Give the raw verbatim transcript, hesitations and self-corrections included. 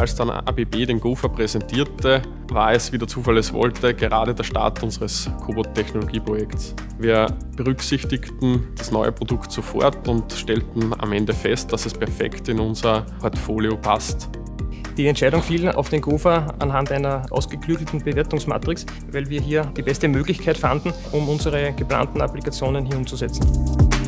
Als dann A B B den Gopher präsentierte, war es, wie der Zufall es wollte, gerade der Start unseres Cobot-Technologieprojekts. Wir berücksichtigten das neue Produkt sofort und stellten am Ende fest, dass es perfekt in unser Portfolio passt. Die Entscheidung fiel auf den Gopher anhand einer ausgeklügelten Bewertungsmatrix, weil wir hier die beste Möglichkeit fanden, um unsere geplanten Applikationen hier umzusetzen.